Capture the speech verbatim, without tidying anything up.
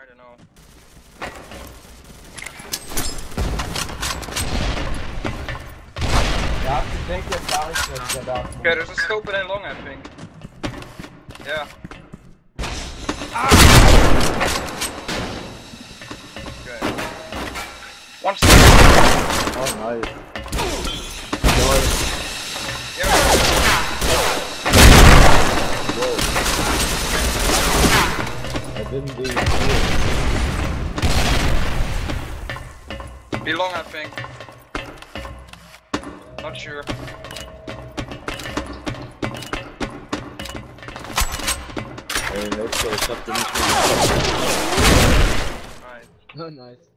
I don't know. Ja, ik denk dat daar is inderdaad. Oké, okay, there's a scope in long, I think. Yeah. Okay. One step. Oh, nice. Yeah. Whoa. I didn't do it. Be long, I think. Not sure. Hey, let's go. Stop the mission. Nice. Oh, nice.